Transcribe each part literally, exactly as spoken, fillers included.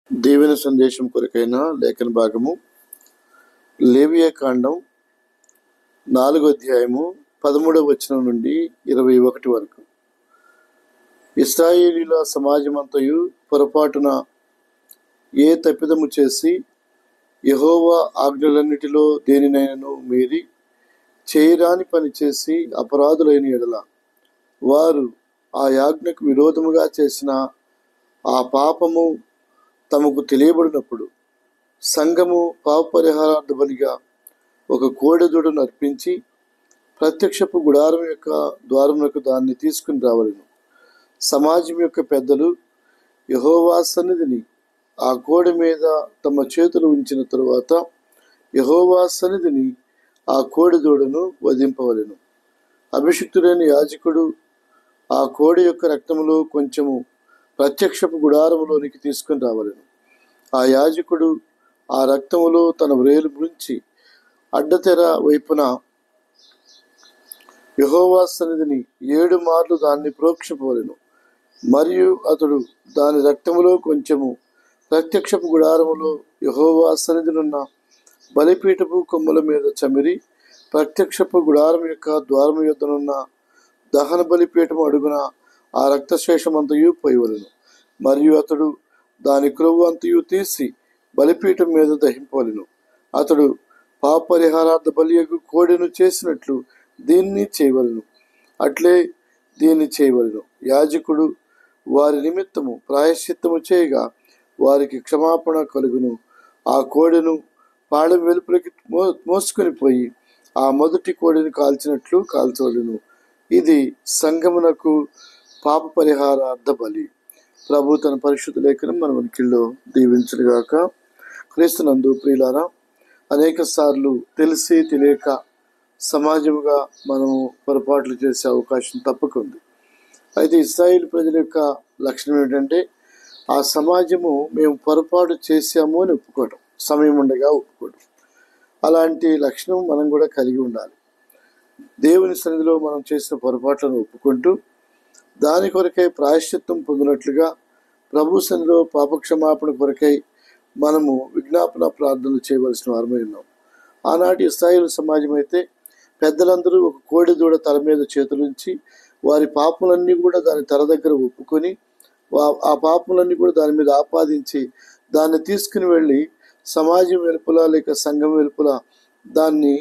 దీవెన సందేశం కొరకైన లేఖన భాగము లేవియా కాండం నాలుగో అధ్యాయము పదమూడవ వచనం నుండి ఇరవై ఒకటి వరకు. ఇశ్రాయేలీల సమాజమంతయు పొరపాటున ఏ తప్పిదము చేసి యెహోవా ఆజ్ఞలన్నిటిలో దేనినైనను మీరి చేయరాని పని చేసి అపరాధులైన ఎడల వారు ఆ ఆజ్ఞకు విరోధముగా చేసిన ఆ పాపము తమకు తెలియబడినప్పుడు సంఘము పాప పరిహారార్థ బలిగా ఒక కోడెదూడను అర్పించి ప్రత్యక్షపు గుడారం యొక్క ద్వారమునకు దాన్ని తీసుకుని రావలను. సమాజం యొక్క పెద్దలు యెహోవా సన్నిధిని ఆ కోడె మీద తమ చేతులు ఉంచిన తరువాత యెహోవా సన్నిధిని ఆ కోడెదూడను వధింపవలెను. అభిషిక్తుడైన యాజకుడు ఆ కోడి యొక్క రక్తములో కొంచెము ప్రత్యక్షపు గుడారములోనికి తీసుకుని రావలెను. ఆ యాజకుడు ఆ రక్తములో తన వ్రేలు ముంచి అడ్డతెర వైపున యెహోవా సన్నిధిని ఏడు మార్లు దాన్ని ప్రోక్షింపవలెను. మరియు అతడు దాని రక్తములో కొంచెము ప్రత్యక్షపు గుడారములో యెహోవా సన్నిధినున్న బలిపీఠపు కొమ్ముల మీద చమిరి ప్రత్యక్షపు గుడారం యొక్క ద్వారము యొద్దనున్న దహన బలిపీఠము అడుగున ఆ రక్తశేషమంతయు పోయవలెను. మరియు అతడు దాని క్రొవ్వు అంతయు తీసి బలిపీఠం మీద దహింపవలెను. అతడు పాప పరిహారార్థ బలియగు కోడెను చేసినట్లు దీన్ని చేయవలెను. అట్లే దీన్ని చేయవలెను. యాజకుడు వారి నిమిత్తము ప్రాయశ్చిత్తము చేయగా వారికి క్షమాపణ కలుగును. ఆ కోడెను పాళెం వెలుపలికి మో మోసుకొని పోయి ఆ మొదటి కోడెను కాల్చినట్లు కాల్చవలెను. ఇది సంఘమునకు పాప పరిహారార్థ బలి. ప్రభు తన పరిశుద్ధ లేఖనం మన ఉనికిలో దీవించునుగాక. క్రీస్తునందు ప్రియులారా, అనేక సార్లు తెలిసి తెలియక సమాజముగా మనము పొరపాట్లు చేసే అవకాశం తప్పకుంది. అయితే ఇశ్రాయేలు ప్రజల యొక్క లక్షణం ఏంటంటే ఆ సమాజము మేము పొరపాటు చేశాము అని ఒప్పుకోవడం, సమయం ఉండగా ఒప్పుకోవడం. అలాంటి లక్షణం మనం కూడా కలిగి ఉండాలి. దేవుని సన్నిధిలో మనం చేసిన పొరపాట్లను ఒప్పుకుంటూ దాని కొరకై ప్రాయశ్చిత్తం పొందినట్లుగా ప్రభు సన్నిధిలో పాపక్షమాపణ కొరకై మనము విజ్ఞాపన ప్రార్థనలు చేయవలసిన వారమై ఉన్నాం. ఆనాటి ఇశ్రాయేలు సమాజం అయితే పెద్దలందరూ ఒక కోడి దూడ తల మీద చేతులుంచి వారి పాపములన్నీ కూడా దాని తల దగ్గర ఒప్పుకొని ఆ పాపములన్నీ కూడా దాని మీద ఆపాదించి దాన్ని తీసుకుని వెళ్ళి సమాజం వెలుపల లేక సంఘం వెలుపల దాన్ని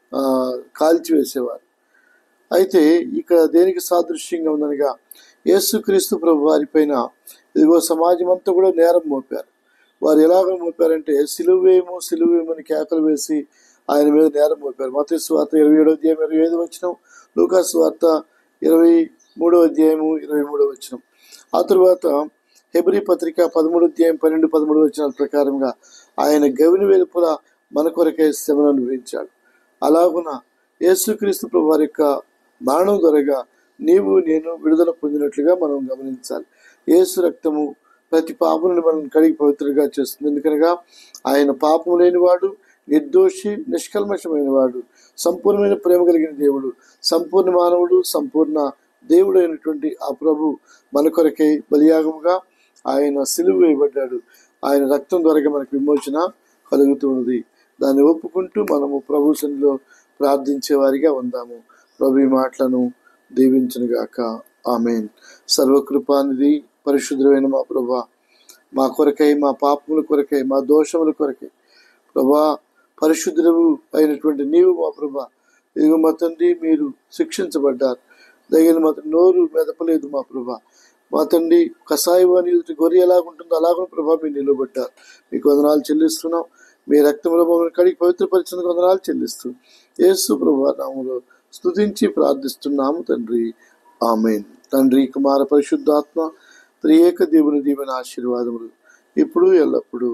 కాల్చివేసేవారు. అయితే ఇక్కడ దేనికి సాదృశ్యంగా ఉందనగా యేసుక్రీస్తు ప్రభు వారి పైన ఇదిగో సమాజం అంతా కూడా నేరం మోపారు. వారు ఎలాగ మోపారంటే సిలువేమో సిలువేమని కేకలు వేసి ఆయన మీద నేరం మోపారు. మత్తయి సువార్త ఇరవై ఏడో అధ్యాయం ఇరవై ఐదు వచనం, లూకా సువార్త ఇరవై మూడో అధ్యాయము ఇరవై మూడో వచనం. ఆ తరువాత హెబ్రీ పత్రిక పదమూడు అధ్యాయం పన్నెండు పదమూడు వచనాల ప్రకారంగా ఆయన గవిని వెలుపల మన కొరకై శ్రమను అనుభవించాడు. అలాగున యేసుక్రీస్తు ప్రభు వారి యొక్క మరణం ద్వారా నీవు నేను విడుదల పొందినట్లుగా మనం గమనించాలి. యేసు రక్తము ప్రతి పాపములను మనం కడిగి పవిత్రంగా చేస్తుంది. ఎందుకనగా ఆయన పాపము లేనివాడు, నిర్దోషి, నిష్కల్మషమైన వాడు, సంపూర్ణమైన ప్రేమ కలిగిన దేవుడు, సంపూర్ణ మానవుడు, సంపూర్ణ దేవుడు అయినటువంటి ఆ ప్రభు మన కొరకై బలియాగముగా ఆయన సిలువ వేయబడ్డాడు. ఆయన రక్తం ద్వారా మనకు విమోచన కలుగుతున్నది. దాన్ని ఒప్పుకుంటూ మనము ప్రభు సన్నిధిలో ప్రార్థించే వారిగా ఉందాము. ప్రభు ఈ మాటలను దీవించునుగాక. ఆమేన్. సర్వకృపానిధి పరిశుద్ధమైన మా ప్రభా, మా కొరకై, మా పాపముల కొరకై, మా దోషముల కొరకై ప్రభా, పరిశుద్ధుడు అయినటువంటి నీవు మా ప్రభా, ఇదిగో మా తండ్రి మీరు శిక్షించబడ్డారు. దగిన మా నోరు మెదపలేదు మా ప్రభా. మా తండ్రి కషాయవాణి గొర్రె ఎలాగుంటుందో అలాగే ప్రభా మీరు నిలబడ్డారు. మీకు వందనాలు చెల్లిస్తున్నాం. మీ రక్తంలో మమ్మల్ని కడిగి పవిత్రపరిచినందుకు వందనాలు చెల్లిస్తూ యేసు ప్రభా నామములో స్తుతించి ప్రార్థిస్తున్నాము తండ్రి. ఆమేన్. తండ్రి, కుమార, పరిశుద్ధాత్మ త్రియేక దేవుని దీవెన ఆశీర్వాదములు ఇప్పుడు ఎల్లప్పుడూ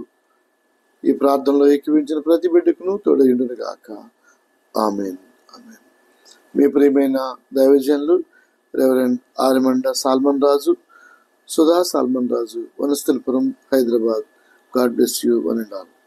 ఈ ప్రార్థనలో ఏకీవించిన ప్రతి బిడ్డకును తోడయుండును గాక. ఆమేన్. ఆమేన్. మీ ప్రియమైన దైవజనులు reverend Arimanda Solomon Raju, Sudha Solomon Raju, Vanasthalipuram, Hyderabad. God bless you one and all.